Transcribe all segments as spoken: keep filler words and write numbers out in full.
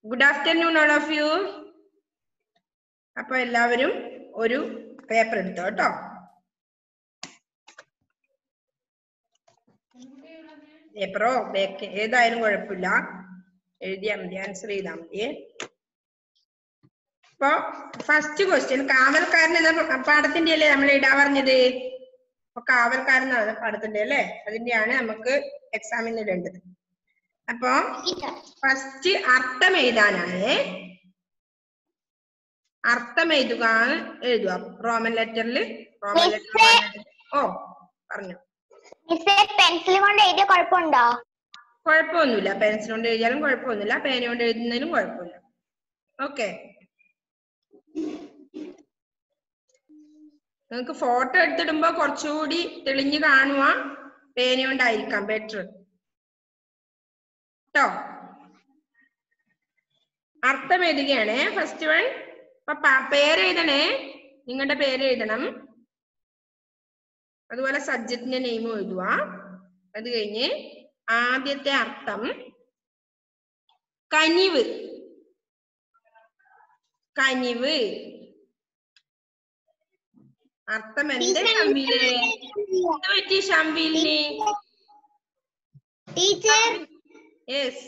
Good afternoon, all of you. അപ്പോൾ എല്ലാവരും ഒരു പേപ്പർ എടുത്തോ കേട്ടോ. പേപ്പറോ ബേക്ക് ഏതായാലും കുഴപ്പമില്ല, എഴുതിയാൽ മതി, ആൻസർ ചെയ്താൽ മതി. അപ്പൊ ഫസ്റ്റ് ക്വസ്റ്റ്യൻ, കാവൽക്കാരൻ എന്ന പാഠത്തിന്റെ അല്ലേ നമ്മൾ ഇടാൻ പറഞ്ഞത്? അപ്പൊ കാവൽക്കാരൻ എന്നാണ് പാഠത്തിന്റെ അല്ലേ, അതിന്റെയാണ് നമുക്ക് എക്സാമിന് ഇടേണ്ടത്. അപ്പൊ ഫസ്റ്റ് അർത്ഥം എഴുതാനാണ്. അർത്ഥം എഴുതുക എഴുതുക റോമൻ ലെറ്ററിൽ. റോമൻ ലെറ്റർ ഓ പറഞ്ഞു. പെൻസിൽ കൊണ്ട് എഴുതിയ കുഴപ്പമുണ്ടോ? കുഴപ്പമൊന്നുമില്ല, പെൻസിൽ കൊണ്ട് എഴുതിയാലും കുഴപ്പമൊന്നുമില്ല, പേന കൊണ്ട് എഴുതുന്നതിനും കുഴപ്പമില്ല. ഓക്കെ, നിങ്ങൾക്ക് ഫോട്ടോ എടുത്തിടുമ്പോ കുറച്ചുകൂടി തെളിഞ്ഞു കാണുക പേന കൊണ്ടായിരിക്കാം ബെറ്റർ കേട്ടോ. അർത്ഥം എഴുതുകയാണ് ഫസ്റ്റ് വൺ. അപ്പൊ പേര് എഴുതണേ, നിങ്ങളുടെ പേര് എഴുതണം. അതുപോലെ സബ്ജക്റ്റിന്റെ നെയിം എഴുതുക. അത് കഴിഞ്ഞ് ആദ്യത്തെ അർത്ഥം കനിവ്. കനിവ് അർത്ഥം എന്ത്? ശംബിലെ എന്ത് പറ്റി ശംബിലിന്? യെസ്,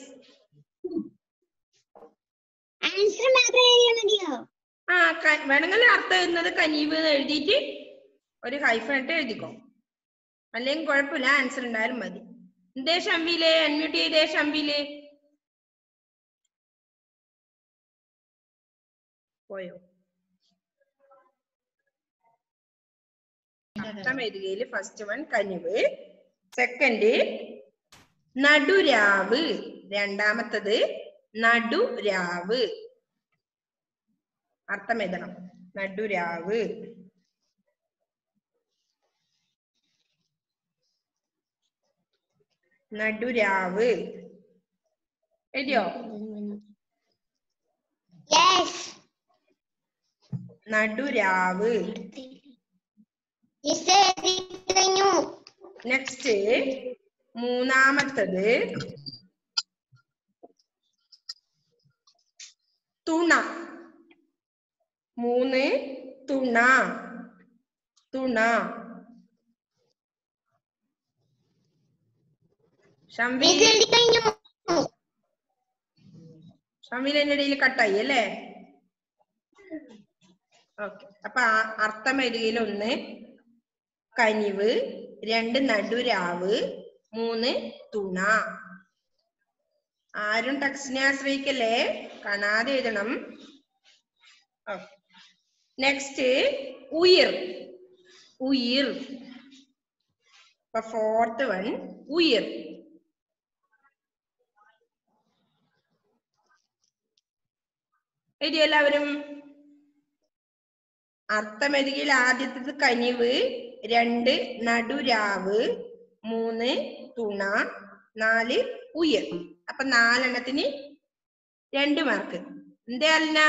ആ വേണമെങ്കിൽ അർത്ഥം എഴുതുന്നത് കനിവ് എന്ന് എഴുതിയിട്ട് ഒരു ഹൈഫൻ ഇട്ട് എഴുതിക്കോ, അല്ലെങ്കിൽ കുഴപ്പമില്ല, ആൻസർ ഉണ്ടായാലും മതി. എന്തേ ശംബിലെ അൺമ്യൂട്ട് ചെയ്തേ? ശംബിലെ പോയോ? അർത്ഥം എഴുതുകയില് ഫസ്റ്റ് വൺ കനിവ്, സെക്കൻഡ് നടുരാവ്, രണ്ടാമത്തത് നടുരാവ്. അർത്ഥം എഴുതണം, നടുരാവ്. നടുരാവ് എഴുതിയോ? നടുരാവ്. നെക്സ്റ്റ് മൂന്നാമത്തത് തുണ. മൂന്ന് തുണ. തുണ. ഷംവീൽ ഷംവീലിന്റെ ഇടയിൽ കട്ടായി അല്ലേ? ഓക്കെ, അപ്പൊ അർത്ഥം എഴുതിയിൽ ഒന്ന് കനിവ്, രണ്ട് നടുരാവ്, മൂന്ന് തുണ. ആരും ടെക്സ്റ്റിനെ ആശ്രയിക്കല്ലേ, കാണാതെ എഴുതണം. നെക്സ്റ്റ് ഉയിർ. ഉയിർ. അപ്പൊ ഫോർത്ത് വൺ ഉയിർ. എഴുതി എല്ലാവരും? അർത്ഥം എഴുതിയിൽ ആദ്യത്തേത് കനിവ്, രണ്ട് നടുരാവ്, മൂന്ന് തുണ, നാല് ഉയർ. അപ്പൊ നാലെണ്ണത്തിന് രണ്ട് മാർക്ക്. എന്തേ അല്ല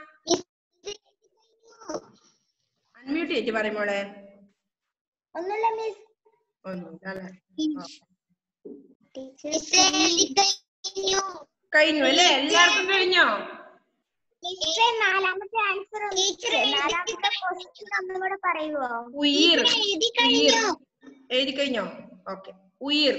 അൺമ്യൂട്ട് ചെയ്തിട്ട് പറയുമ്പോളെ കഴിഞ്ഞു അല്ലേ? എല്ലാവർക്കും കഴിഞ്ഞോ? നാലാമത്തെ ആൻസർ പറയുവോ? ഉയിർ. എഴുതി കഴിഞ്ഞോ? ഓക്കെ, ഉയിർ.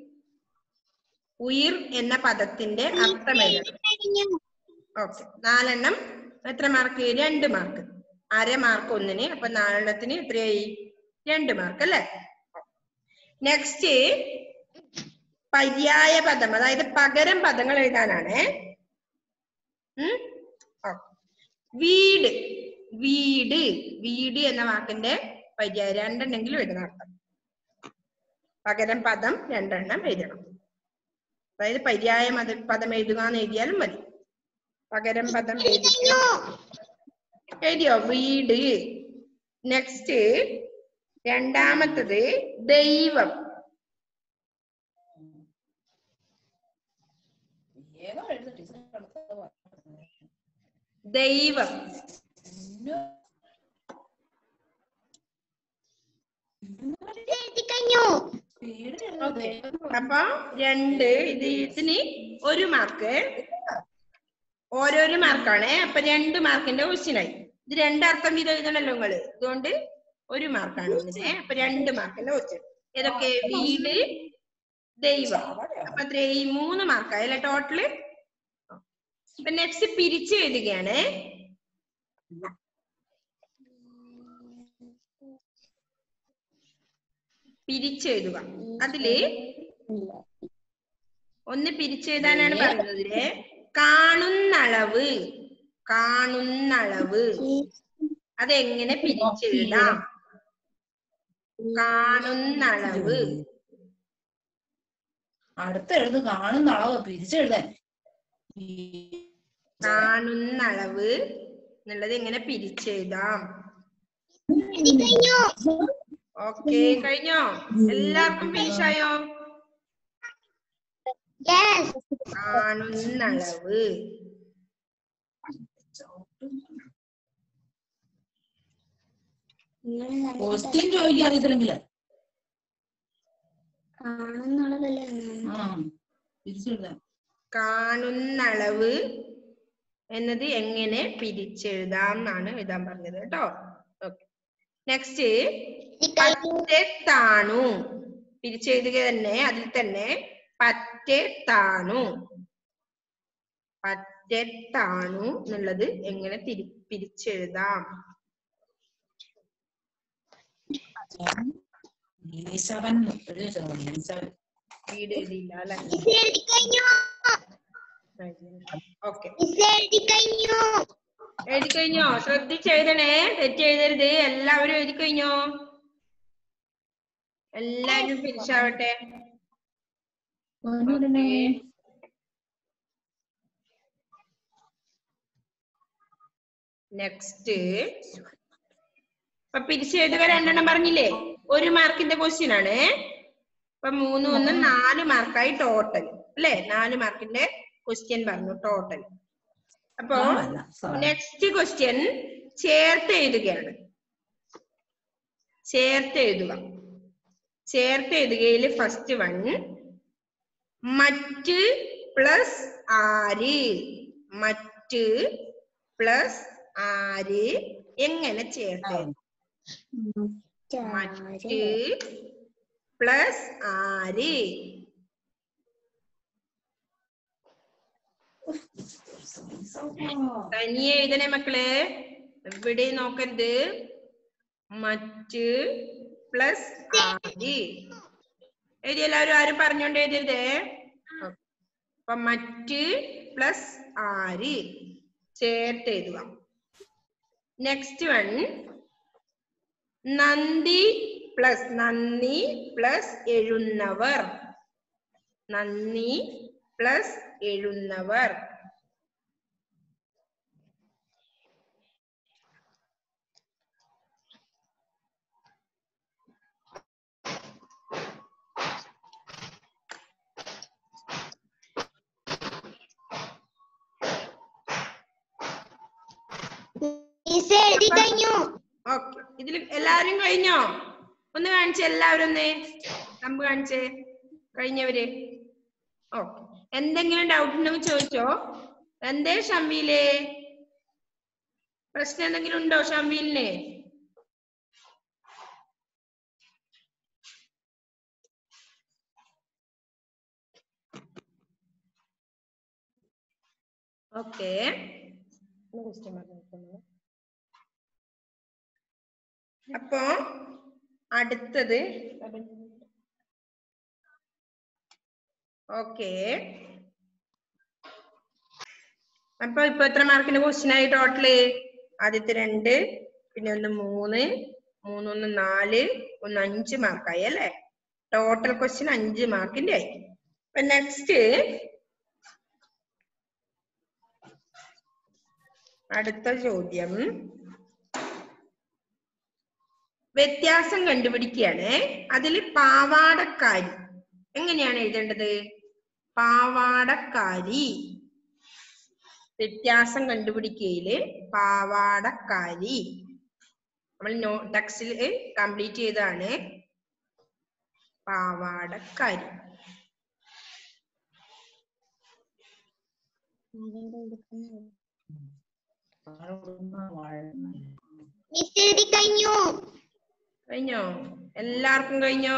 ഉയിർ എന്ന പദത്തിന്റെ അർത്ഥം എഴുതണം. ഓക്കെ, നാലെണ്ണം എത്ര മാർക്ക്? രണ്ട് മാർക്ക്. അര മാർക്ക് ഒന്നിന്, അപ്പൊ നാലെണ്ണത്തിന് എത്രയായി? രണ്ട് മാർക്ക് അല്ലേ? നെക്സ്റ്റ് പര്യായ പദം, അതായത് പകരം പദങ്ങൾ എഴുതാനാണ്. ഉം വീട്. വീട്. വീട് എന്ന വാക്കിന്റെ പര്യായം രണ്ടെണ്ണെങ്കിലും എഴുതണം. അർത്ഥം പകരം പദം രണ്ടെണ്ണം എഴുതണം. അതായത് പര്യായ പദം എഴുതുക എന്ന് എഴുതിയാലും മതി. പകരം പദം എഴുതിയോ? വീട്. നെക്സ്റ്റ് രണ്ടാമത്തത് ദൈവം. ദൈവം. അപ്പൊ രണ്ട് ഇത് ഇതിന് ഒരു മാർക്ക്, ഓരോരോ മാർക്കാണ്. അപ്പൊ രണ്ട് മാർക്കിന്റെ ക്വസ്റ്റ്യൻ ആയി. ഇത് രണ്ടർത്ഥം വീതം എഴുതണല്ലോ നിങ്ങള്. അതുകൊണ്ട് ഒരു മാർക്കാണ് ഒന്നിനെ. അപ്പൊ രണ്ട് മാർക്കിന്റെ ക്വസ്റ്റ്യൻ. ഏതൊക്കെ? വീട്, ദൈവം. അപ്പൊ അത്രേ മൂന്ന് മാർക്കായി അല്ലെ ടോട്ടല്. അപ്പൊ നെക്സ്റ്റ് പിരിച്ച് എഴുതുകയാണ്. പിരിച്ചെഴുതുക. അതില് ഒന്ന് പിരിച്ചെഴുതാനാണ് പറയുന്നത്. കാണുന്നളവ്, കാണുന്നളവ് അതെങ്ങനെ പിരിച്ചെഴുതാം? കാണുന്നളവ് അടുത്ത എഴുത്. കാണുന്ന അളവ് പിരിച്ചെഴുതാൻ. കാണുന്നളവ് എന്നുള്ളത് എങ്ങനെ പിരിച്ചെഴുതാം? ഓക്കെ, കഴിഞ്ഞോ? എല്ലാവർക്കും ഫിനിഷായോ? കാണുന്നളവ് ക്വസ്റ്റ്യൻ ചോദിക്കാൻ അറിയത്തില്ലെങ്കില് പിരിച്ചെഴുതാൻ. കാണുന്നളവ് എന്നത് എങ്ങനെ പിരിച്ചെഴുതാം എന്നാണ് എഴുതാൻ പറഞ്ഞത് കേട്ടോ. Okay, next പറ്റെത്താണു. പിരിച്ചെഴുതുക തന്നെ. അതിൽ തന്നെ പറ്റെത്താണു, പറ്റെത്താണു എന്നുള്ളത് എങ്ങനെ തിരി പിരിച്ചെഴുതാം? വീട് എഴുതിയില്ല അല്ലെ? ഓക്കെ, എഴുതി കഴിഞ്ഞോ? ശ്രദ്ധിച്ചെഴുതണേ, തെറ്റെഴുതരുത്. എല്ലാവരും എഴുതി കഴിഞ്ഞോ? എല്ലാവരും ഫിനിഷ് ആവട്ടെ. നെക്സ്റ്റ് ഇപ്പൊ പിരിച്ചെഴുതുക രണ്ടെണ്ണം പറഞ്ഞില്ലേ? ഒരു മാർക്കിന്റെ ക്വസ്റ്റ്യൻ ആണ്. ഇപ്പൊ മൂന്ന് ഒന്ന് നാല് മാർക്കായി ടോട്ടൽ അല്ലെ? നാല് മാർക്കിന്റെ ക്വസ്റ്റ്യൻ പറഞ്ഞു ടോട്ടൽ. അപ്പോ നെക്സ്റ്റ് ക്വസ്റ്റ്യൻ ചേർത്ത് എഴുതുകയാണ്. ചേർത്ത് എഴുതുക. ചേർത്ത് എഴുതുകയിൽ ഫസ്റ്റ് വൺ മറ്റ് പ്ലസ് ആര്. മറ്റ് പ്ലസ് ആര് എങ്ങനെ ചേർത്ത്? മറ്റ് പ്ലസ് ആര്. തനിയെ എഴുതണേ മക്കള്, എവിടെ നോക്കരുത്. മറ്റ് പ്ലസ് ആര് എഴുതി. എല്ലാവരും ആരും പറഞ്ഞോണ്ട് എഴുതരുതേ. അപ്പൊ മറ്റ് പ്ലസ് ആര് ചേർത്ത് എഴുതുക. നെക്സ്റ്റ് വൺ നന്ദി പ്ലസ് നന്ദി പ്ലസ് എഴുന്നവർ. നന്ദി പ്ലസ് എഴുന്നവർ. ഓക്കെ, ഇതിൽ എല്ലാവരും കഴിഞ്ഞോ? ഒന്ന് കാണിച്ചേ, എല്ലാവരും ഒന്ന് കമ്പ് കാണിച്ചേ കഴിഞ്ഞവര്. ഓക്കെ, എന്തെങ്കിലും ഡൗട്ട് ഉണ്ടെങ്കിൽ ചോദിച്ചോ. എന്തേ ഷംവീലേ, പ്രശ്നം എന്തെങ്കിലും ഉണ്ടോ ഷംവീലിന്? ഓക്കെ, അപ്പോ അടുത്തത് ഓക്കെ. അപ്പൊ ഇപ്പൊ എത്ര മാർക്കിന്റെ ക്വസ്റ്റ്യൻ ആയി ടോട്ടല്? ആദ്യത്തെ രണ്ട്, പിന്നെ ഒന്ന് മൂന്ന്, മൂന്നൊന്ന് നാല്, ഒന്ന് അഞ്ച് മാർക്കായി അല്ലെ? ടോട്ടൽ ക്വസ്റ്റ്യൻ അഞ്ച് മാർക്കിന്റെ ആയി. അപ്പൊ നെക്സ്റ്റ് അടുത്ത ചോദ്യം വ്യത്യാസം കണ്ടുപിടിക്കുകയാണ്. അതിൽ പാവാടക്കാരി എങ്ങനെയാണ് എഴുതേണ്ടത്? പാവാടക്കാരി. വ്യത്യാസം കണ്ടുപിടിക്കയില് പാവാടക്കാരി നമ്മൾ നോ ടെക്സ്റ്റിൽ കംപ്ലീറ്റ് ചെയ്താണ്. പാവാടക്കാരി. മിസ് എഴുതി കഴിഞ്ഞു. കഴിഞ്ഞോ? എല്ലാവർക്കും കഴിഞ്ഞോ?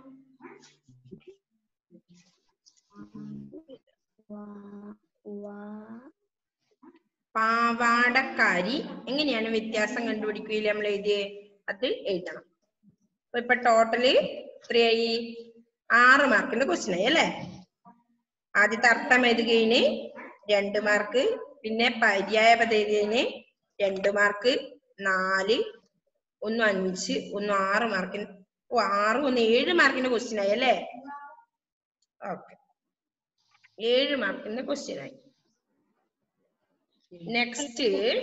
പാവാടക്കാരി എങ്ങനെയാണ് വ്യത്യാസം കണ്ടുപിടിക്കുകയില്ല നമ്മൾ എഴുതിയേ? അത് എഴുതണം. അപ്പൊ ഇപ്പൊ ടോട്ടല് എത്രയായി? ആറ് മാർക്കിന്റെ ക്വസ്റ്റ്യൻ ആയി അല്ലെ? ആദ്യത്തെ അർത്ഥം എഴുതുകയിന് രണ്ട് മാർക്ക്, പിന്നെ പര്യായ പദം എഴുതിയതിന് രണ്ട് മാർക്ക്, നാല്, ഒന്ന് അഞ്ച്, ഒന്ന് ആറ് മാർക്കിന്, ഓ ആറ് ഒന്ന് ഏഴ് മാർക്കിന്റെ ക്വസ്റ്റ്യൻ ആയി അല്ലെ? ഓക്കെ, ഏഴ് മാർക്കിന്റെ ക്വസ്റ്റ്യൻ ആയി. നെക്സ്റ്റ്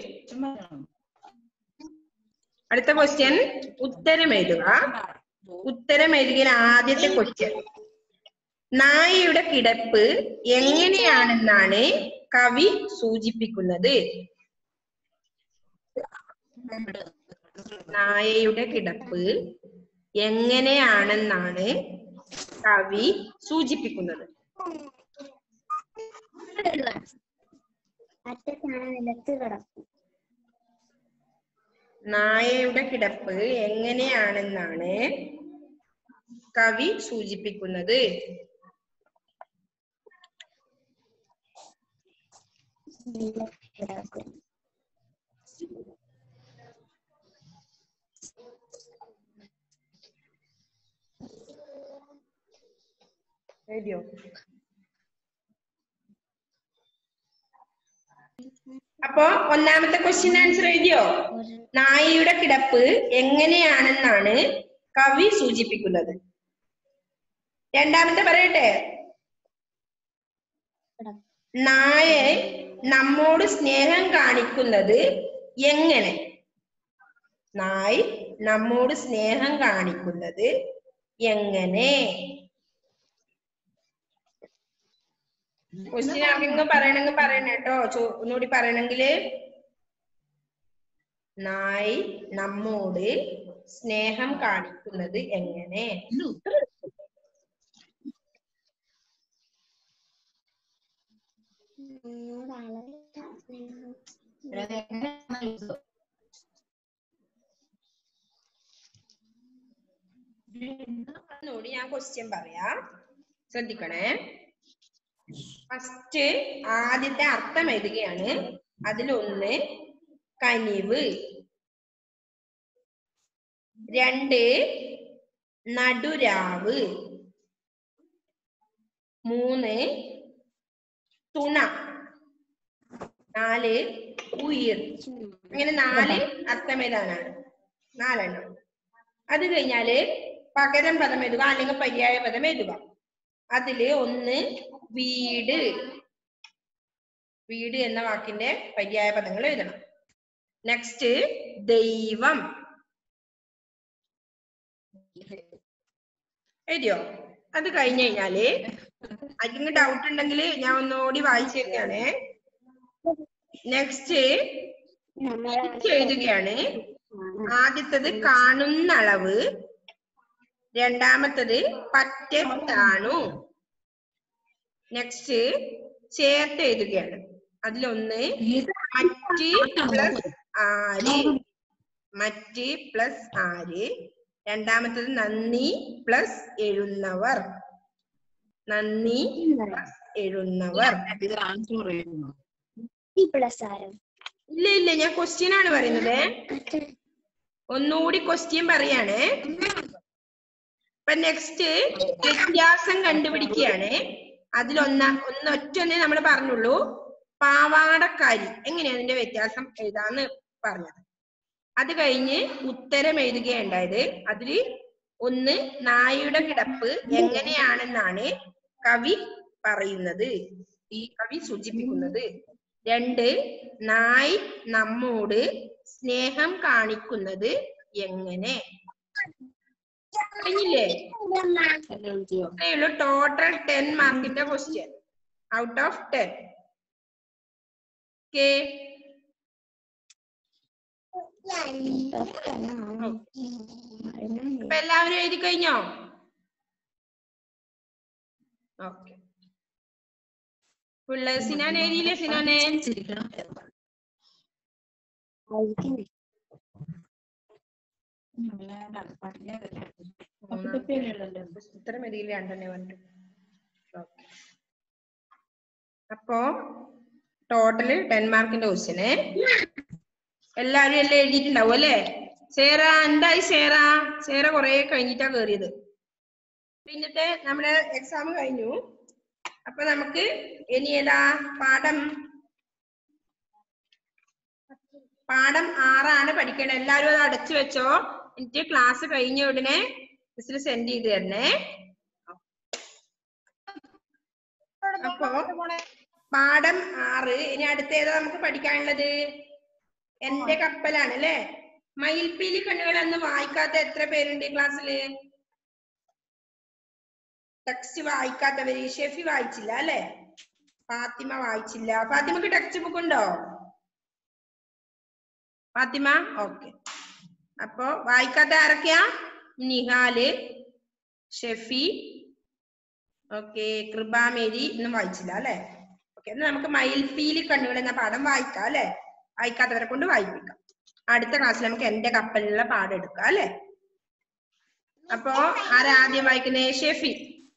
അടുത്ത ക്വസ്റ്റ്യൻ ഉത്തരം എഴുതുക. ഉത്തരം എഴുതിയ ആദ്യത്തെ ക്വസ്റ്റ്യൻ, നായയുടെ കിടപ്പ് എങ്ങനെയാണെന്നാണ് കവി സൂചിപ്പിക്കുന്നത്? നായയുടെ കിടപ്പ് എങ്ങനെയാണെന്നാണ് കവി സൂചിപ്പിക്കുന്നത്? നായയുടെ കിടപ്പ് എങ്ങനെയാണെന്നാണ് കവി സൂചിപ്പിക്കുന്നത്? എഴുതിയോ? അപ്പൊ ഒന്നാമത്തെ ക്വസ്റ്റ്യൻ ആൻസർ എഴുതിയോ? നായയുടെ കിടപ്പ് എങ്ങനെയാണെന്നാണ് കവി സൂചിപ്പിക്കുന്നത്. രണ്ടാമത്തെ പറയട്ടെ, നായ നമ്മോട് സ്നേഹം കാണിക്കുന്നത് എങ്ങനെ? നായ് നമ്മോട് സ്നേഹം കാണിക്കുന്നത് എങ്ങനെ? ക്വസ്റ്റ്യൻ ആർക്കെങ്കിലും പറയണെങ്കിൽ പറയണ കേട്ടോ. ഒന്നുകൂടി പറയണെങ്കില്, നായ് നമ്മോട് സ്നേഹം കാണിക്കുന്നത് എങ്ങനെ? ഒന്നുകൂടി ഞാൻ ക്വസ്റ്റ്യൻ പറയാം, ശ്രദ്ധിക്കണേ. ഫസ്റ്റ് ആദ്യത്തെ അർത്ഥം എഴുതുകയാണ്. അതിലൊന്ന് കനിവ്, രണ്ട് നടുരാവ്, മൂന്ന് തുണ, നാല് ഉയിർ. അങ്ങനെ നാല് അർത്ഥം എഴുതാനാണ്, നാലെണ്ണം. അത് കഴിഞ്ഞാല് പകരം പദം എഴുതുക അല്ലെങ്കിൽ പര്യായ പദം എഴുതുക. അതില് ഒന്ന് വീട്, വീട് എന്ന വാക്കിന്റെ പര്യായ പദങ്ങൾ എഴുതണം. നെക്സ്റ്റ് ദൈവം എഴുതിയോ? അത് കഴിഞ്ഞു കഴിഞ്ഞാല് അതിന് ഡൗട്ട് ഉണ്ടെങ്കിൽ ഞാൻ ഒന്നുകൂടി വായിച്ചേക്കാണ്. നെക്സ്റ്റ് എഴുതുകയാണ്. ആദ്യത്തത് കാണുന്ന അളവ്, രണ്ടാമത്തത് പറ്റത്താണു. നെക്സ്റ്റ് ചേർത്ത് എഴുതുകയാണ്. അതിലൊന്ന് മറ്റ് പ്ലസ് ആര്, മറ്റ് പ്ലസ് ആര്. രണ്ടാമത്തത് നന്ദി പ്ലസ് എഴുന്നവർ, നന്ദി പ്ലസ് എഴുന്നവർ. ഇല്ല ഇല്ല, ഞാൻ ക്വസ്റ്റ്യൻ ആണ് പറയുന്നത്. ഒന്നുകൂടി ക്വസ്റ്റ്യൻ പറയാണ്. അപ്പൊ നെക്സ്റ്റ് വ്യത്യാസം കണ്ടുപിടിക്കുകയാണ്. അതിലൊന്ന ഒന്ന് ഒറ്റൊന്നേ നമ്മൾ പറഞ്ഞുള്ളൂ, പാവാടക്കാരി. എങ്ങനെയാണ് അതിന്റെ വ്യത്യാസം എഴുതാന്ന് പറഞ്ഞത്. അത് കഴിഞ്ഞ് ഉത്തരം എഴുതുകയുണ്ടായത്. അതില് ഒന്ന് നായയുടെ കിടപ്പ് എങ്ങനെയാണെന്നാണ് കവി പറയുന്നത്, ഈ കവി സൂചിപ്പിക്കുന്നത്. രണ്ട് നായ് നമ്മോട് സ്നേഹം കാണിക്കുന്നത് എങ്ങനെ? കഴിഞ്ഞില്ലേ? ടോട്ടൽ ടെൻ മാർക്കിന്റെ question out of ten. Okay, അപ്പൊ എല്ലാവരും എഴുതി കഴിഞ്ഞോ? ഓക്കെ. പിള്ളേ സിനാൻ എഴുതിയില്ലേ സിനാനെ? ചിരിക്കണം എന്ന് പറഞ്ഞു. ഉം, വേണ്ട, പഠിക്കാൻ പറ്റില്ല. തപ്പിത്തപ്പിയല്ലേ ഉള്ളല്ലോ. ഉത്തരം എഴുതിയില്ല രണ്ടെണ്ണേ പറഞ്ഞു. അപ്പോ ടോട്ടല് ടെൻ മാർക്കിന്റെ ക്വസ്റ്റ്യന് എല്ലാരും എല്ലാം എഴുതിയിട്ടുണ്ടാവും അല്ലേ? സേറ എന്തായി? സേറ സേറ കൊറേ കഴിഞ്ഞിട്ടാ കേറിയത്. പിന്നത്തെ നമ്മുടെ എക്സാം കഴിഞ്ഞു. അപ്പൊ നമുക്ക് ഇനി ഏതാ പാഠം? പാഠം ആറാണ് പഠിക്കേണ്ടത്. എല്ലാരും അത് അടച്ചു വെച്ചോ. എനിക്ക് ക്ലാസ് കഴിഞ്ഞ ഉടനെ മിസ്സിന് സെൻഡ് ചെയ്ത് തരണേ. അപ്പോ പാഠം ആറ്. ഇനി അടുത്ത ഏതാ നമുക്ക് പഠിക്കാനുള്ളത്? എന്റെ കപ്പലാണ് അല്ലെ? മയിൽപ്പീലി കണ്ണുകൾ എന്ന് വായിക്കാത്ത എത്ര പേരുണ്ട് ഈ ക്ലാസ്സില്? ടെക്സ്റ്റ് വായിക്കാത്തവര്. ഷെഫി വായിച്ചില്ല അല്ലെ? ഫാത്തിമ വായിച്ചില്ല. ഫാത്തിമക്ക് ടെക്സ്റ്റ് ബുക്ക് ഉണ്ടോ ഫാത്തിമ? ഓക്കെ. അപ്പൊ വായിക്കാത്ത ആരൊക്കെയാ? നിഹാല്, ഷെഫി, ഓക്കെ, കൃപാമേരി ഒന്നും വായിച്ചില്ല അല്ലെ? ഓക്കെ, എന്നാ നമുക്ക് മയിൽപ്പീലി കണ്ണുകൾ എന്ന പാഠം വായിക്കാം അല്ലെ? വായിക്കാത്തവരെ കൊണ്ട് വായിപ്പിക്കാം. അടുത്ത ക്ലാസ്സിൽ നമുക്ക് എന്റെ കപ്പലിലുള്ള പാഠം എടുക്കാം അല്ലെ? അപ്പോ ആരാ ആദ്യം വായിക്കുന്നേ? ഷെഫി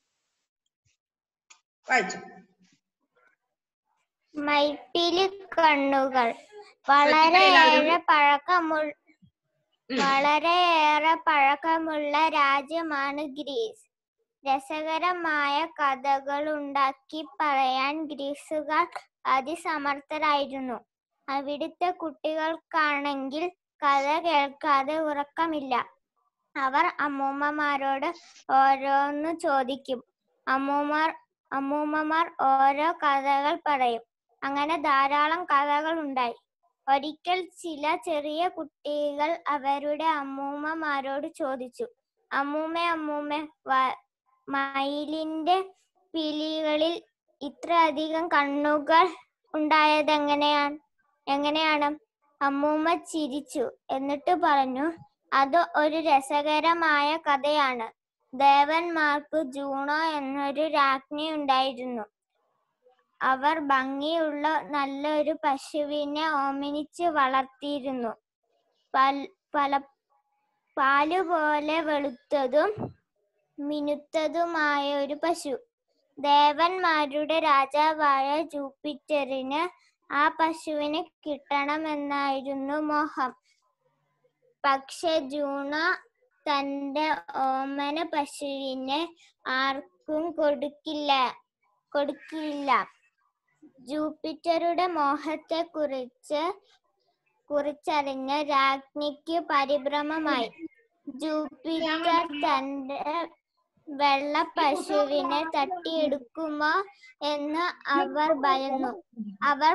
വായിച്ചു. മയിൽപ്പീലി കണ്ണുകൾ. വളരെയേറെ പഴക്കമുള്ള വളരെയേറെ പഴക്കമുള്ള രാജ്യമാണ് ഗ്രീസ്. രസകരമായ കഥകൾ ഉണ്ടാക്കി പറയാൻ ഗ്രീസുകാർ അതിസമർത്ഥരായിരുന്നു. അവിടുത്തെ കുട്ടികൾക്കാണെങ്കിൽ കഥ കേൾക്കാതെ ഉറക്കമില്ല. അവർ അമ്മൂമ്മമാരോട് ഓരോന്ന് ചോദിക്കും. അമ്മൂമ്മമാർ അമ്മൂമ്മമാർ ഓരോ കഥകൾ പറയും. അങ്ങനെ ധാരാളം കഥകൾ ഉണ്ടായി. ഒരിക്കൽ ചില ചെറിയ കുട്ടികൾ അവരുടെ അമ്മൂമ്മമാരോട് ചോദിച്ചു, അമ്മൂമ്മേ അമ്മൂമ്മേ മയിലിന്റെ പീലികളിൽ ഇത്രയധികം കണ്ണുകൾ ഉണ്ടായത് എങ്ങനെയാണ് എങ്ങനെയാണ് അമ്മൂമ്മ ചിരിച്ചു. എന്നിട്ട് പറഞ്ഞു, അത് ഒരു രസകരമായ കഥയാണ്. ദേവന്മാർക്ക് ജൂണോ എന്നൊരു രാജ്ഞി ഉണ്ടായിരുന്നു. അവർ ഭംഗിയുള്ള നല്ലൊരു പശുവിനെ ഓമനിച്ച് വളർത്തിയിരുന്നു. പല പാലുപോലെ വെളുത്തതും മിനുത്തതുമായ ഒരു പശു. ദേവന്മാരുടെ രാജാവായ ജൂപ്പിറ്ററിന് ആ പശുവിനെ കിട്ടണമെന്നായിരുന്നു മോഹം. പക്ഷെ ജൂണോ തന്റെ ഓമന പശുവിനെ ആർക്കും കൊടുക്കില്ല കൊടുക്കില്ല ജൂപ്പിറ്ററുടെ മോഹത്തെ കുറിച്ച് കുറിച്ചറിഞ്ഞ രാജ്ഞിക്ക് പരിഭ്രമമായി. ജൂപ്പിറ്റർ തന്റെ വെള്ള പശുവിനെ തട്ടിയെടുക്കുമോ എന്ന് അവർ ഭയന്നു. അവർ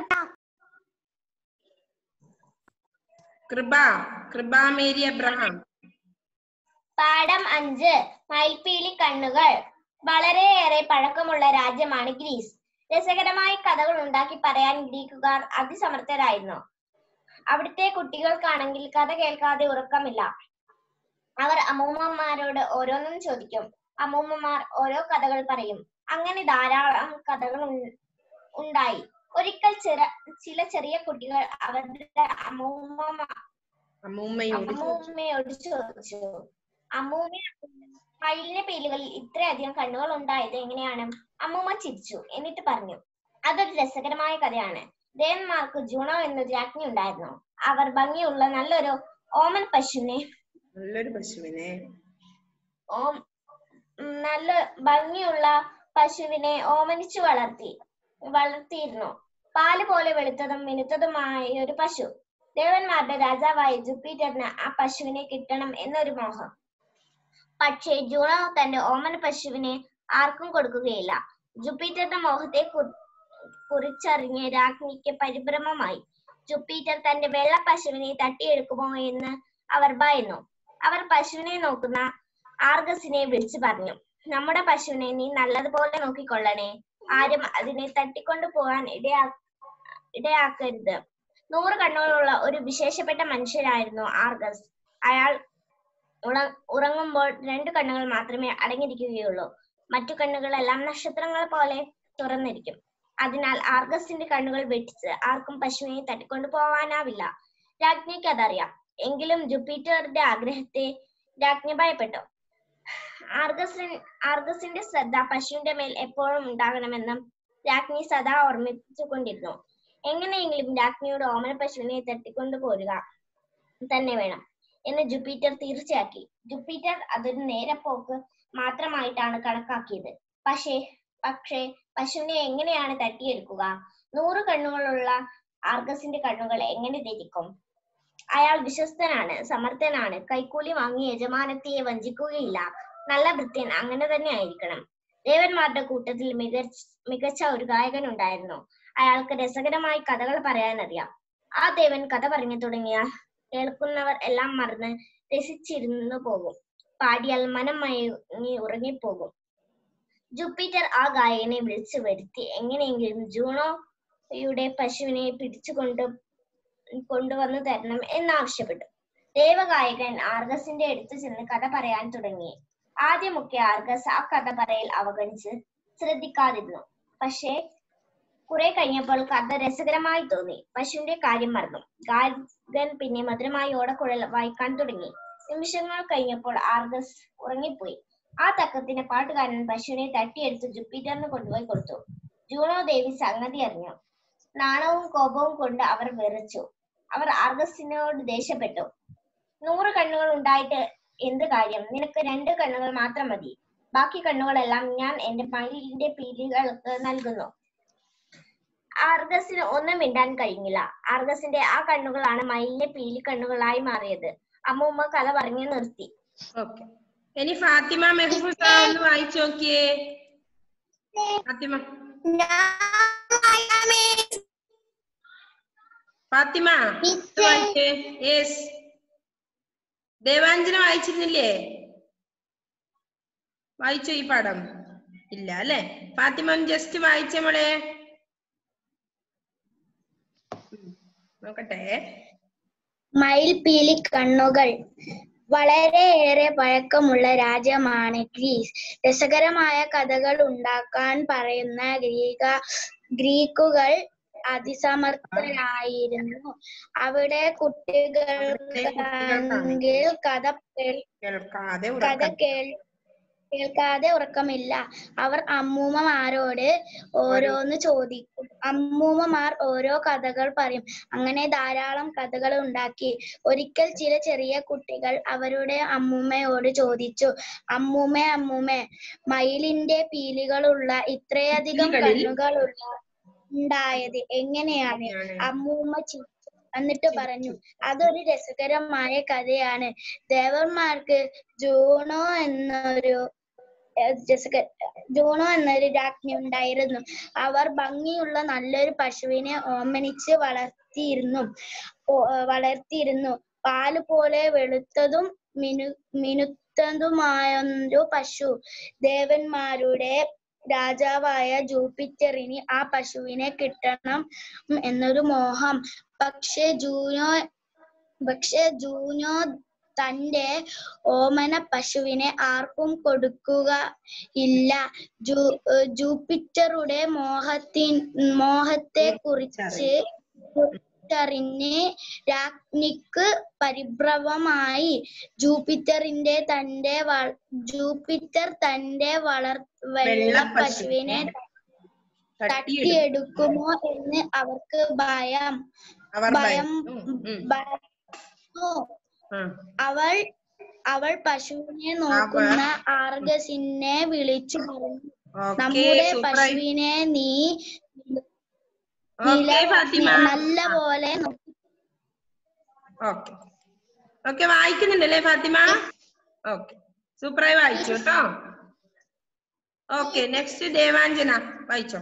കൃപ കൃപ മേരി അബ്രഹാം. പാഠം അഞ്ച്. മയിൽപ്പീലി കണ്ണുകൾ. വളരെയേറെ പഴക്കമുള്ള രാജ്യമാണ് ഗ്രീസ്. രസകരമായ കഥകൾ ഉണ്ടാക്കി പറയാൻ ഗ്രീക്കുകാർ അതിസമർത്ഥരായിരുന്നു. അവിടുത്തെ കുട്ടികൾക്കാണെങ്കിൽ കഥ കേൾക്കാതെ ഉറക്കമില്ല. അവർ അമ്മൂമ്മമാരോട് ഓരോന്നും ചോദിക്കും. അമ്മൂമ്മമാർ ഓരോ കഥകൾ പറയും. അങ്ങനെ ധാരാളം കഥകൾ ഉണ്ടായി. ഒരിക്കൽ ചില ചെറിയ കുട്ടികൾ അവരുടെ അമ്മൂമ്മ അമ്മൂമ്മയോട് ചോദിച്ചു, അമ്മൂമ്മ മയിലിന്റെ പീലികളിൽ ഇത്രയധികം കണ്ണുകൾ ഉണ്ടായത് എങ്ങനെയാണ്? അമ്മൂമ്മ ചിരിച്ചു. എന്നിട്ട് പറഞ്ഞു, അതൊരു രസകരമായ കഥയാണ്. ദേവന്മാർക്ക് ജൂണോ എന്നൊരു രാജ്ഞി ഉണ്ടായിരുന്നു. അവർ ഭംഗിയുള്ള നല്ലൊരു ഓമൻ പശുവിനെ നല്ലൊരു പശുവിനെ ഓം നല്ല ഭംഗിയുള്ള പശുവിനെ ഓമനിച്ചു വളർത്തി വളർത്തിയിരുന്നു. പാല് പോലെ വെളുത്തതും മിനുത്തതുമായ ഒരു പശു. ദേവന്മാരുടെ രാജാവായ ജൂപ്പിറ്ററിന് ആ പശുവിനെ കിട്ടണം എന്നൊരു മോഹം. പക്ഷേ ജൂണോ തന്റെ ഓമന പശുവിനെ ആർക്കും കൊടുക്കുകയില്ല. ജൂപ്പിറ്ററുടെ മോഹത്തെ കുറിച്ചറിഞ്ഞ് രാജ്ഞിക്ക് പരിഭ്രമമായി. ജൂപ്പിറ്റർ തന്റെ വെള്ള പശുവിനെ തട്ടിയെടുക്കുമോ എന്ന് അവർ ഭയന്നു. അവർ പശുവിനെ നോക്കുന്ന ആർഗസിനെ വിളിച്ചു പറഞ്ഞു, നമ്മുടെ പശുവിനെ നീ നല്ലതുപോലെ നോക്കിക്കൊള്ളണേ. ആരും അതിനെ തട്ടിക്കൊണ്ടു പോകാൻ ഇടയാ ഇടയാക്കരുത്. നൂറ് കണ്ണുകളുള്ള ഒരു വിശേഷപ്പെട്ട മനുഷ്യനായിരുന്നു ആർഗസ്. അയാൾ ഉറ ഉറങ്ങുമ്പോൾ രണ്ടു കണ്ണുകൾ മാത്രമേ അടങ്ങിയിരിക്കുകയുള്ളൂ. മറ്റു കണ്ണുകളെല്ലാം നക്ഷത്രങ്ങൾ പോലെ തുറന്നിരിക്കും. അതിനാൽ ആർഗസിന്റെ കണ്ണുകൾ വെട്ടിച്ച് ആർക്കും പശുവിനെ തട്ടിക്കൊണ്ടു പോവാനാവില്ല. രാജ്ഞിക്ക് അതറിയാം. എങ്കിലും ജൂപ്പിറ്ററുടെ ആഗ്രഹത്തെ രാജ്ഞി ഭയപ്പെട്ടു. ആർഗസിൻ ആർഗസിന്റെ ശ്രദ്ധ പശുവിന്റെ മേൽ എപ്പോഴും ഉണ്ടാകണമെന്നും രാജ്ഞി സദാ ഓർമ്മിപ്പിച്ചുകൊണ്ടിരുന്നു. എങ്ങനെയെങ്കിലും രാജ്ഞിയുടെ ഓമന പശുവിനെ തട്ടിക്കൊണ്ടു പോരുക തന്നെ വേണം എന്ന് ജൂപ്പിറ്റർ തീർച്ചയാക്കി. ജൂപ്പിറ്റർ അതൊരു നേരപ്പോക്ക് മാത്രമായിട്ടാണ് കണക്കാക്കിയത്. പക്ഷേ പക്ഷേ പശുവിനെ എങ്ങനെയാണ് തട്ടിയെടുക്കുക? നൂറ് കണ്ണുകളുള്ള ആർഗസിന്റെ കണ്ണുകൾ എങ്ങനെ ധരിക്കും? അയാൾ വിശ്വസ്തനാണ്, സമർത്ഥനാണ്, കൈക്കൂലി വാങ്ങി യജമാനത്തിയെ വഞ്ചിക്കുകയില്ല. നല്ല ഭൃത്യൻ അങ്ങനെ തന്നെ ആയിരിക്കണം. ദേവന്മാരുടെ കൂട്ടത്തിൽ മികച്ച മികച്ച ഒരു ഗായകൻ ഉണ്ടായിരുന്നു. അയാൾക്ക് രസകരമായി കഥകൾ പറയാനറിയാം. ആ ദേവൻ കഥ പറഞ്ഞു തുടങ്ങിയാൽ കേൾക്കുന്നവർ എല്ലാം മറന്ന് രസിച്ചിരുന്നു പോകും. പാടിയാൽ മനം മയങ്ങി ഉറങ്ങിപ്പോകും. ജൂപ്പിറ്റർ ആ ഗായകനെ വിളിച്ചു വരുത്തി എങ്ങനെയെങ്കിലും ജൂണോയുടെ പശുവിനെ പിടിച്ചുകൊണ്ട് കൊണ്ടുവന്നു തരണം എന്നാവശ്യപ്പെട്ടു. ദേവഗായകൻ ആർഗസിന്റെ അടുത്ത് ചെന്ന് കഥ പറയാൻ തുടങ്ങി. ആദ്യമൊക്കെ ആർഗസ് ആ കഥ പറയൽ അവഗണിച്ച് ശ്രദ്ധിക്കാതിരുന്നു. പക്ഷേ കുറെ കഴിഞ്ഞപ്പോൾ കഥ രസകരമായി തോന്നി. പശുവിന്റെ കാര്യം മറന്നു. ഗായകൻ പിന്നെ മധുരമായി ഓടക്കുഴൽ വായിക്കാൻ തുടങ്ങി. നിമിഷങ്ങൾ കഴിഞ്ഞപ്പോൾ ആർഗസ് ഉറങ്ങിപ്പോയി. ആ തക്കത്തിന് പാട്ടുകാരൻ പശുവിനെ തട്ടിയെടുത്ത് ജൂപ്പിറ്ററിന് കൊണ്ടുപോയി കൊടുത്തു. ജൂണോ ദേവി സംഗതി അറിഞ്ഞു. നാണവും കോപവും കൊണ്ട് അവർ വിറച്ചു. അവർ ആർഗസിനോട് ദേഷ്യപ്പെട്ടു. നൂറ് കണ്ണുകൾ ഉണ്ടായിട്ട് എന്ത് കാര്യം? നിനക്ക് രണ്ട് കണ്ണുകൾ മാത്രം മതി. ബാക്കി കണ്ണുകളെല്ലാം ഞാൻ എന്റെ മയിലിന്റെ പീലികൾക്ക് നൽകുന്നു. ആർഗസിന് ഒന്നും മിണ്ടാൻ കഴിഞ്ഞില്ല. ആർഗസിന്റെ ആ കണ്ണുകളാണ് മയിലിന്റെ പീലി കണ്ണുകളായി മാറിയത്. അമ്മൂമ്മ കഥ പറഞ്ഞു നിർത്തി. ഓക്കെ, ഇനി ഫാത്തിമ മെഹബൂസ ഒന്ന് വായിച്ചു നോക്കിയേ. ഫാത്തിമ ഫാത്തിമ വായിച്ചേ. യെസ്, ദേവാഞ്ജന വായിച്ചിരുന്നില്ലേ? വായിച്ചോ ഈ പാഠം? ഇല്ല അല്ലെ? ഫാത്തിമ ജസ്റ്റ് വായിച്ചേ മോളെ, നോക്കട്ടെ. മയിൽപീലി കണ്ണുകൾ. വളരെയേറെ പഴക്കമുള്ള രാജ്യമാണ് ഗ്രീസ്. രസകരമായ കഥകൾ ഉണ്ടാക്കാൻ പറയുന്ന ഗ്രീക ഗ്രീക്കുകൾ അതിസമർത്ഥരായിരുന്നു. അവിടെ കുട്ടികൾക്കാണെങ്കിൽ കഥ കഥ കേൾ കേൾക്കാതെ ഉറക്കമില്ല. അവർ അമ്മൂമ്മമാരോട് ഓരോന്ന് ചോദിക്കും. അമ്മൂമ്മമാർ ഓരോ കഥകൾ പറയും. അങ്ങനെ ധാരാളം കഥകൾ ഉണ്ടാക്കി. ഒരിക്കൽ ചില ചെറിയ കുട്ടികൾ അവരുടെ അമ്മൂമ്മയോട് ചോദിച്ചു, അമ്മൂമ്മ അമ്മൂമ്മ മയിലിന്റെ പീലികളുള്ള ഇത്രയധികം കണ്ണുകളുള്ള ഉണ്ടായത് എങ്ങനെയാണ്? അമ്മൂമ്മ ചിരിച്ചു. എന്നിട്ട് പറഞ്ഞു, അതൊരു രസകരമായ കഥയാണ്. ദേവന്മാർക്ക് ജൂണോ എന്നൊരു ജൂണോ എന്നൊരു രാജ്ഞി ഉണ്ടായിരുന്നു. അവർ ഭംഗിയുള്ള നല്ലൊരു പശുവിനെ ഓമനിച്ച് വളർത്തിയിരുന്നു വളർത്തിയിരുന്നു പാല് പോലെ വെളുത്തതും മിനു മിനുത്തതുമായൊരു പശു. ദേവന്മാരുടെ രാജാവായ ജൂപ്പിറ്ററിന് ആ പശുവിനെ കിട്ടണം എന്നൊരു മോഹം. പക്ഷെ ജൂനോ പക്ഷെ ജൂനോ തന്റെ ഓമന പശുവിനെ ആർക്കും കൊടുക്കുക ഇല്ല. ജൂ ജൂപ്പിറ്ററുടെ മോഹത്തി മോഹത്തെ കുറിച്ച് ജൂപ്പിറ്ററിന് രാജ്ഞിക്ക് പരിഭ്രമമായി. ജൂപ്പിറ്ററിന്റെ തന്റെ ജൂപ്പിറ്റർ തന്റെ വളർ വെള്ള പശുവിനെ തട്ടിയെടുക്കുമോ എന്ന് അവർക്ക് ഭയം ഭയം അവൾ അവൾ പശുവിനെ നോക്കുന്ന ആർഗസിനെ വിളിച്ചു പറഞ്ഞു, നമ്മുടെ പശുവിനെ നീ നല്ല പോലെ ഓക്കെ. വായിക്കുന്നുണ്ടല്ലേ ഫാത്തിമ? ഓക്കെ, സൂപ്പറായി വായിച്ചു കേട്ടോ. ഓക്കെ, നെക്സ്റ്റ് ദേവാഞ്ജന വായിച്ചോ.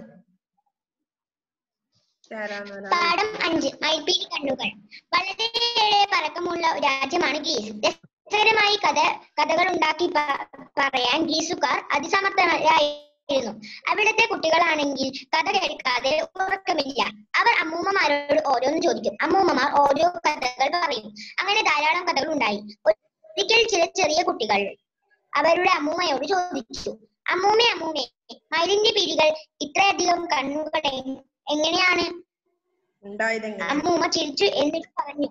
പാഠം അഞ്ച്. മയിൽപീലി കണ്ണുകൾ. വളരെയേറെ പഴക്കമുള്ള രാജ്യമാണ് ഗ്രീസ്. രസകരമായി കഥ കഥകൾ ഉണ്ടാക്കി പറയാൻ ഗ്രീസുകാർ അതിസമർത്ഥരായിരുന്നു. അവിടുത്തെ കുട്ടികളാണെങ്കിൽ കഥ കേൾക്കാതെ ഉറക്കമില്ല. അവർ അമ്മൂമ്മമാരോട് ഓരോന്ന് ചോദിക്കും. അമ്മൂമ്മമാർ ഓരോ കഥകൾ പറയും. അങ്ങനെ ധാരാളം കഥകൾ ഉണ്ടായി. ഒരിക്കൽ ചില ചെറിയ കുട്ടികൾ അവരുടെ അമ്മൂമ്മയോട് ചോദിച്ചു, അമ്മൂമ്മേ അമ്മൂമ്മേ മയിലിന്റെ പീലികൾ ഇത്രയധികം കണ്ണുകൾ എങ്ങനെയാണ്? അമ്മൂമ്മ ചിരിച്ചു എന്നിട്ട് പറഞ്ഞു,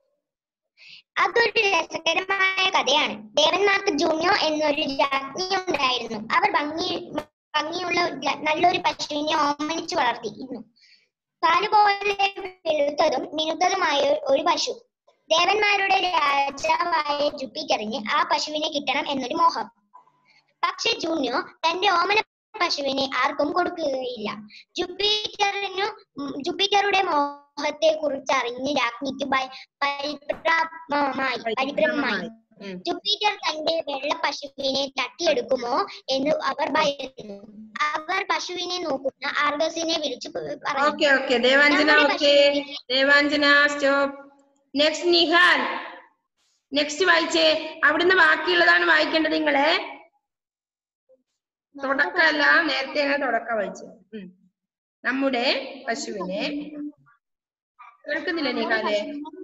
അതൊരു രസകരമായ കഥയാണ്. ദേവന്മാർക്ക് ജൂനിയോ എന്നൊരു രാജ്ഞി ഉണ്ടായിരുന്നു. അവർ ഭംഗി ഭംഗിയുള്ള നല്ലൊരു പശുവിനെ ഓമനിച്ചു വളർത്തിയിരുന്നു. പാലുപോലെ വെളുത്തതും മിനുത്തതുമായ ഒരു പശു. ദേവന്മാരുടെ രാജാവായ ജൂപ്പിറ്ററിന് ആ പശുവിനെ കിട്ടണം എന്നൊരു മോഹം. പക്ഷെ ജൂനിയോ തന്റെ ഓമന പശുവിനെ ആർക്കും കൊടുക്കുകയില്ല. ജൂപ്പിറ്ററിനു ജൂപ്പിറ്ററുടെ മോഹത്തെ കുറിച്ച് അറിഞ്ഞ് രാജ്ഞിക്ക് പരിഭ്രമമായി പരിഭ്രമമായി ജൂപ്പിറ്റർ തന്റെ വെള്ള പശുവിനെ തട്ടിയെടുക്കുമോ എന്ന് അവർ ഭയന്നു. അവർ പശുവിനെ നോക്കുന്ന ആർഗസിനെ വിളിച്ചു പറഞ്ഞു. നെക്സ്റ്റ് നിഹാൽ, നെക്സ്റ്റ് വായിച്ചേ. അവിടുന്ന് ബാക്കിയുള്ളതാണ് വായിക്കേണ്ടത്. നിങ്ങളെ തുടക്കമല്ല, നേരത്തെ അങ്ങനെ തുടക്കം വായിച്ചു. നമ്മുടെ പശുവിനെ കേൾക്കുന്നില്ല നിഹാലെ?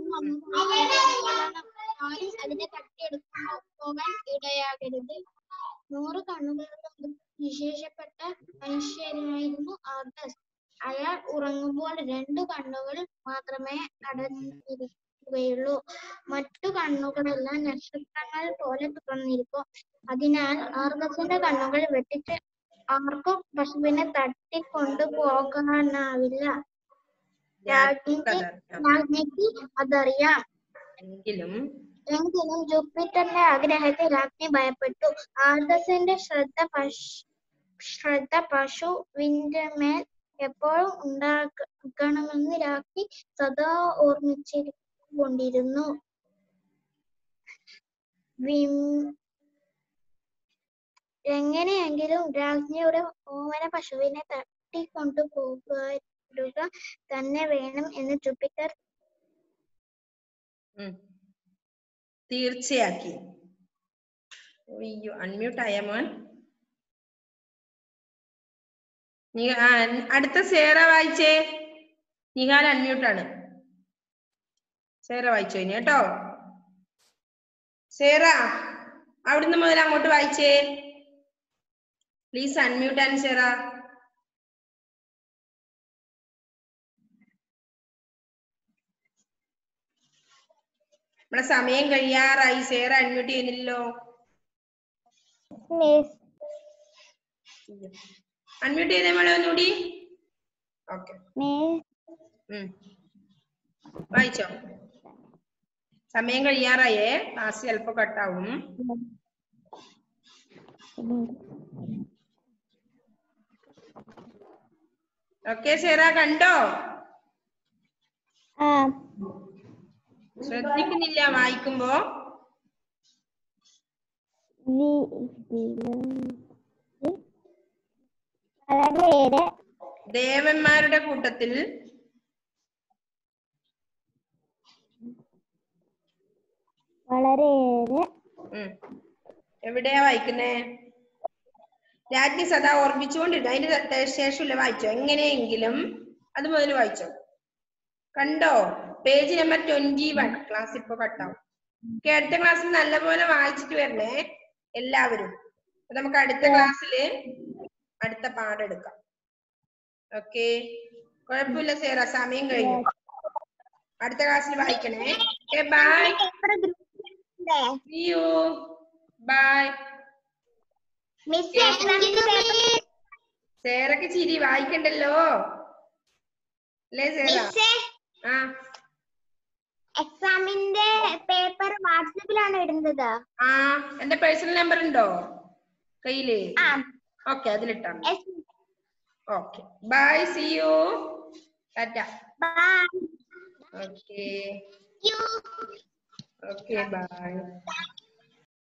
അതിനെ തട്ടിയെടുക്കുമ്പോൾ പോകാൻ ഇടയാകരുത്. നൂറ് കണ്ണുകളുള്ള വിശേഷപ്പെട്ട മനുഷ്യനായിരുന്നു ആർഗസ്. അയാൾ ഉറങ്ങുമ്പോൾ രണ്ടു കണ്ണുകൾ മാത്രമേ അടഞ്ഞിരിക്കുകയുള്ളൂ. മറ്റു കണ്ണുകളെല്ലാം നക്ഷത്രങ്ങൾ പോലെ തുറന്നിരിക്കും. അതിനാൽ ആർഗസിന്റെ കണ്ണുകൾ വെട്ടിച്ച് ആർക്കും പശുവിനെ തട്ടിക്കൊണ്ടു പോകാനാവില്ല. രാജ്ഞിക്ക് അതറിയാം. എങ്കിലും എങ്കിലും ജൂപ്പിറ്ററിന്റെ ആഗ്രഹത്തെ രാജ്ഞി ഭയപ്പെട്ടു. ആർഗസിന്റെ ശ്രദ്ധ പശു ശ്രദ്ധ പശുവിന്റെ മേൽ എപ്പോഴും ഉണ്ടാകണമെന്ന് രാജ്ഞി സദാ ഓർമ്മിച്ചുകൊണ്ടിരുന്നു. എങ്ങനെയെങ്കിലും രാജ്ഞിയുടെ ഓമന പശുവിനെ തട്ടിക്കൊണ്ടുപോകുക തന്നെ വേണം എന്ന് ജൂപ്പിറ്റർ തീർച്ചയാക്കി. അൺമ്യൂട്ട് ആയ മോൻ. അടുത്ത സേറ വായിച്ചേ. നിഹാൽ അൺമ്യൂട്ടാണ്. സേറ വായിച്ചോ ഇനി കേട്ടോ. സേറ അവിടുന്ന് മുതൽ അങ്ങോട്ട് വായിച്ചേ. Please unmute and Sera. നമ്മളെ സമയം കഴിയാറായി. സേറ അൺമ്യൂട്ട് ചെയ്യുന്നില്ലല്ലോ. അൺമ്യൂട്ട് ചെയ്തേ മോളെ ഒന്നുകൂടി. ഓക്കെ, വായിച്ചോ. സമയം കഴിയാറായേ. ക്ലാസ് ചിലപ്പോ കട്ടാവും. ഓക്കെ സേറ, കണ്ടോ? ശ്രദ്ധിക്കുന്നില്ല വായിക്കുമ്പോ. ദേവന്മാരുടെ കൂട്ടത്തിൽ വളരെയേറെ എവിടെയാ വായിക്കുന്നേ? രാജ്ഞി സദാ ഓർമ്മിച്ചുകൊണ്ടിരുന്നു. അതിന്റെ ശേഷമില്ല വായിച്ചോ. എങ്ങനെയെങ്കിലും അത് മുതൽ വായിച്ചോ. കണ്ടോ? Page number twenty one. Class ഇപ്പൊ കട്ടാവും. അടുത്ത ക്ലാസ്സിൽ നല്ലപോലെ വായിച്ചിട്ട് വരണേ എല്ലാവരും. അപ്പൊ നമുക്ക് അടുത്ത ക്ലാസ്സില് അടുത്ത പാഠം എടുക്കാം. ഓക്കെ, കുഴപ്പമില്ല സേറ, സമയം കഴിഞ്ഞു. അടുത്ത ക്ലാസ്സിൽ വായിക്കണേ. ബൈ. See you. Bye. സേറക്ക് ചിരി വായിക്കണ്ടല്ലോ അല്ലേ സേറ? ആ, എക്സാമിന്റെ പേപ്പർ വാട്സാപ്പിലാണ് ഇടുന്നത്. ആ എന്റെ പേഴ്സണൽ നമ്പർ ഉണ്ടോ കയ്യില്? ഓക്കെ, അതിലിട്ടാ. Okay, bye. See you. Tata. Bye. Okay okay by.